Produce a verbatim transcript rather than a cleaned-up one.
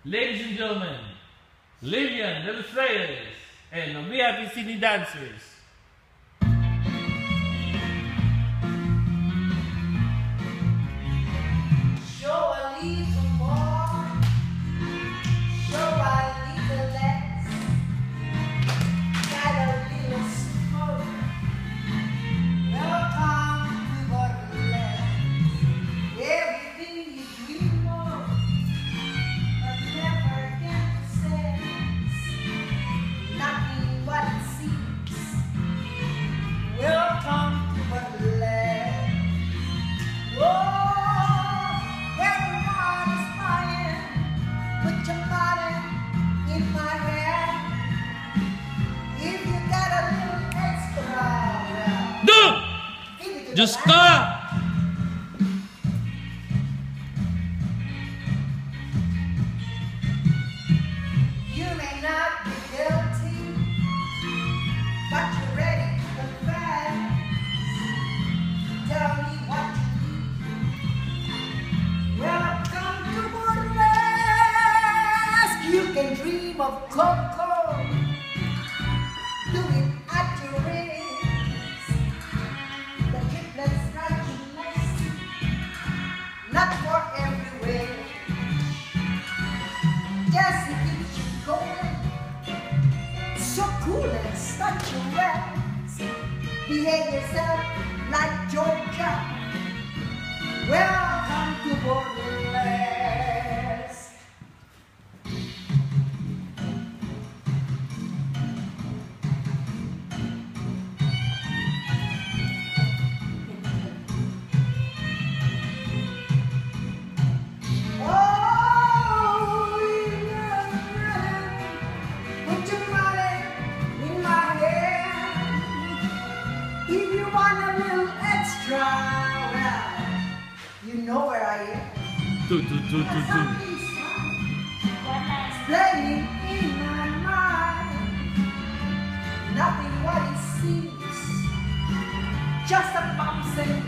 Ladies and gentlemen, Lillian Delos Reyes and the V S D New Dancers. Show a little more, show a little less, got a little smoke. Welcome to Burlesque. Everything you dream of, but never get to sense. Nothing what it seems. Welcome to Burlesque. Whoa. Diyos ka! You may not be guilty, but you're ready to confess. Tell me what you need. Welcome to Burlesque. You can dream of Coco. Do it at your age. Not for everywhere. Yes, it keeps you going. So cool and statuesque. Behave yourself like Georgia. Welcome to Burlesque. Well, you know where I am. Do, do, do, do, do. Playing in my mind, nothing what it seems, just a bumps and